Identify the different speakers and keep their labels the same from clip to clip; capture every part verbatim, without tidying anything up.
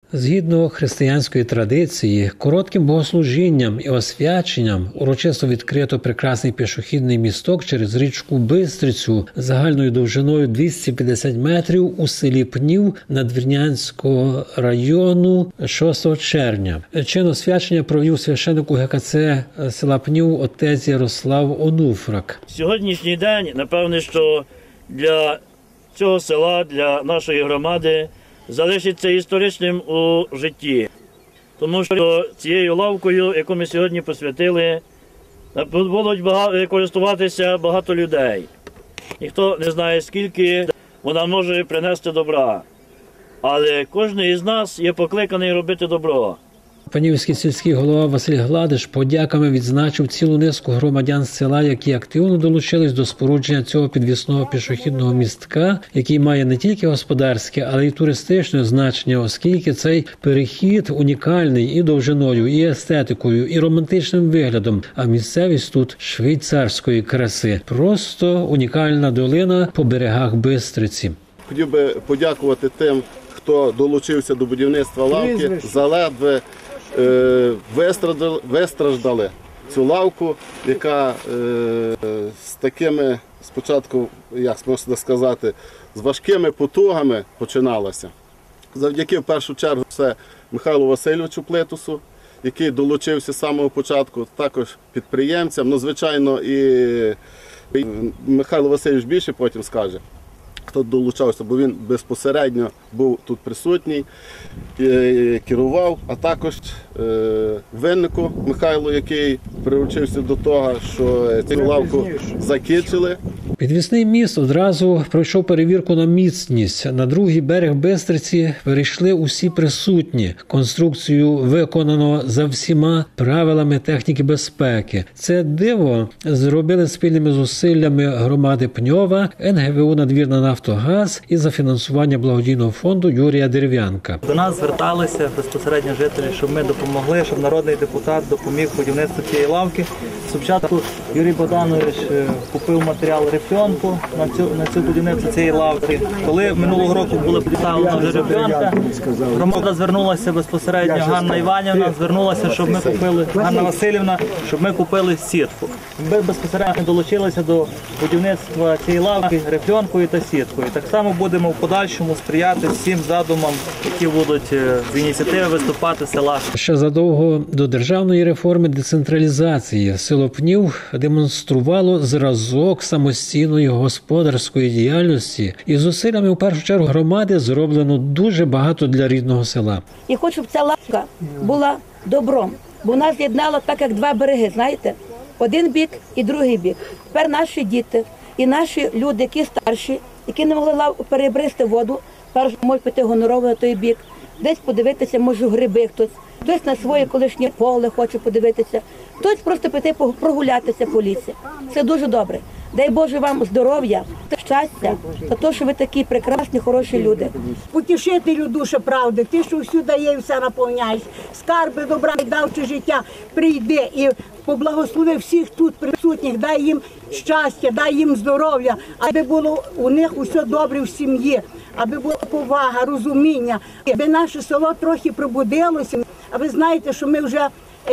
Speaker 1: Згідно християнської традиції, коротким богослужінням і освяченням урочисто відкрито прекрасний пішохідний місток через річку Бистрицю загальною довжиною двісті п'ятдесят метрів у селі Пнів Надвірнянського району шостого червня. Чин освячення провів священник УГКЦ села Пнів отець Ярослав Онуфрак.
Speaker 2: Сьогоднішній день, напевне, що для цього села, для нашої громади залишиться історичним у житті. Тому що цією лавкою, яку ми сьогодні посвятили, будуть користуватися багато людей. Ніхто не знає, скільки вона може принести добра. Але кожен із нас є покликаний робити добро.
Speaker 1: Пнівський сільський голова Василь Гладиш подяками відзначив цілу низку громадян села, які активно долучились до спорудження цього підвісного пішохідного містка, який має не тільки господарське, але й туристичне значення, оскільки цей перехід унікальний і довжиною, і естетикою, і романтичним виглядом, а місцевість тут швейцарської краси. Просто унікальна долина по берегах Бистриці.
Speaker 3: Хотів би подякувати тим, хто долучився до будівництва лавки, заледве е, вистраждали, вистраждали цю лавку, яка е, з такими, спочатку, як можна сказати, з важкими потугами починалася. Завдяки, в першу чергу, це Михайлу Васильовичу Плетусу, який долучився з самого початку, також підприємцям. Ну, звичайно, і Михайло Васильович більше потім скаже, хто долучався, бо він безпосередньо був тут присутній, керував, а також Виннику Михайлу, який приручився до того, що цю лавку закінчили.
Speaker 1: Підвісний міст одразу пройшов перевірку на міцність. На другий берег Бистриці перейшли усі присутні. Конструкцію виконано за всіма правилами техніки безпеки. Це диво зробили спільними зусиллями громади Пньова, ен ге ве у «Надвірна Нафтогаз» і за фінансування благодійного фонду Юрія Дерев'янка.
Speaker 4: До нас зверталися безпосередньо жителі, щоб ми допомогли, щоб народний депутат допоміг будівництву цієї лавки. Спочатку Юрій Богданович купив матеріал рифльонку на цю, на цю будівництво цієї лавки. Коли минулого року була поставлена вже рифльонка, громада звернулася безпосередньо, Ганна Іванівна звернулася, щоб ми купили, Ганна Васильівна, щоб ми купили сітку. Ми безпосередньо долучилися до будівництва цієї лавки рифльонкою та сіткою. Так само будемо в подальшому сприяти всім задумам, які будуть з ініціативи виступати села.
Speaker 1: Ще задовго до державної реформи децентралізації село Пнів демонструвало зразок самостійної господарської діяльності, і зусиллями, в першу чергу, громади зроблено дуже багато для рідного села.
Speaker 5: Я хочу, щоб ця лавка була добром, бо нас з'єднало так, як два береги, знаєте? Один бік і другий бік. Тепер наші діти і наші люди, які старші, які не могли перебрести воду, перш можуть піти гонорово на той бік, десь подивитися, може, гриби хтось, хтось на своє колишнє поле хоче подивитися, хтось просто піти прогулятися по лісі. Це дуже добре. Дай Боже вам здоров'я, щастя, за те, що ви такі прекрасні, хороші люди.
Speaker 6: Потішителю душа правди, ти, що всю дає і все наповняєш, скарби добра і давче життя, прийди і поблагослови всіх тут присутніх, дай їм щастя, дай їм здоров'я, аби було у них усе добре в сім'ї, аби була повага, розуміння, аби наше село трохи пробудилося. А ви знаєте, що ми вже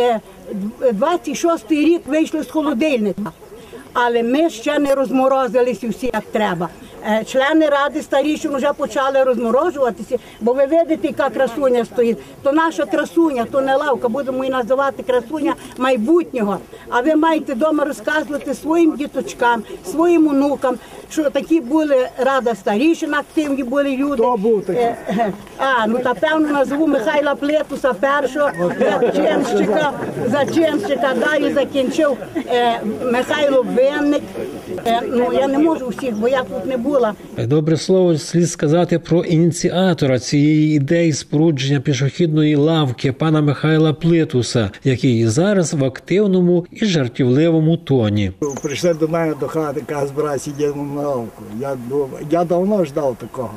Speaker 6: двадцять шостий рік вийшли з холодильника. Але ми ще не розморозилися всі, як треба. Члени ради старіші вже почали розморожуватися, бо ви видите, яка красуня стоїть. То наша красуня, то не лавка, будемо її називати красуня майбутнього. А ви маєте вдома розказувати своїм діточкам, своїм онукам, що такі були рада старішина, активні були люди.
Speaker 7: Хто був такий?
Speaker 6: А, ну, та певно назву Михайла Плетуса першого, зачинщика, зачинщика, далі закінчив е, Михайло Винник. Е, ну, я не можу всіх, бо я тут не була.
Speaker 1: Добре слово слід сказати про ініціатора цієї ідеї спорудження пішохідної лавки пана Михайла Плетуса, який зараз в активному і жартівливому тоні.
Speaker 7: Прийшли до мене до хати, каже, збирай, сидімо на лавку. Я, я давно ждав такого.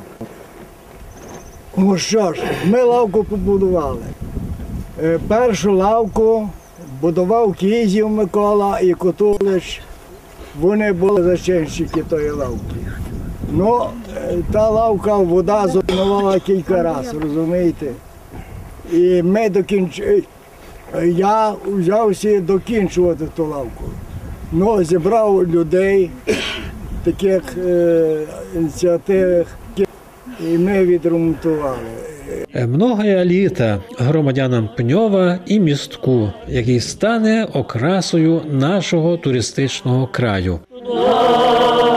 Speaker 7: Ну що ж, ми лавку побудували. Першу лавку будував Кізів Микола і Котулич. Вони були зачинщики тої лавки. Ну, та лавка, вода зруйнувала кілька разів, розумієте? І ми докінчили. Я взявся докінчувати ту лавку. Ну, зібрав людей, таких е, ініціативних, і ми відремонтували.
Speaker 1: Многая літа громадянам Пньова і містку, який стане окрасою нашого туристичного краю.